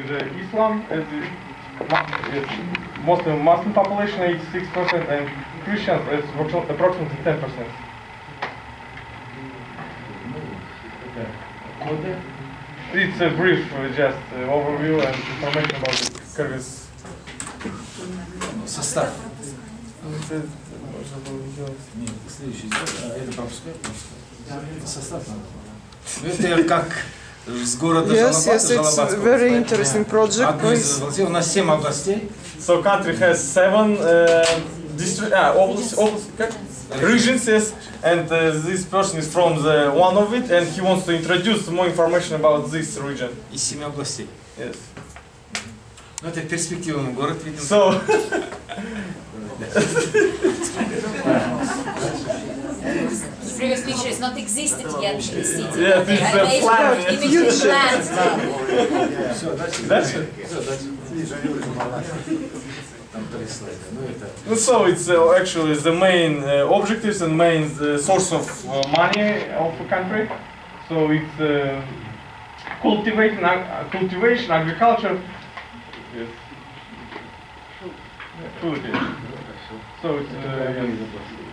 Islam as Muslim population 86% and Christians is approximately 10%. It's a brief just overview and information about Kyrgyz. Состав. Нет, следующий. Это пропускай. Состав надо. Это как с города Yes, it's very interesting project. У нас 7 областей. So country has 7 regions, yes, and this person is from one of it, and he wants to introduce more information about this region. Из 7 областей. Yes. Ну это перспективный город, видимо. So. The previous picture is not existed yet in the city. Yeah, this is a plan. Все, дальше. So it's actually the main objectives and main source of money of the country. So it's cultivation, agriculture. Yes. So it's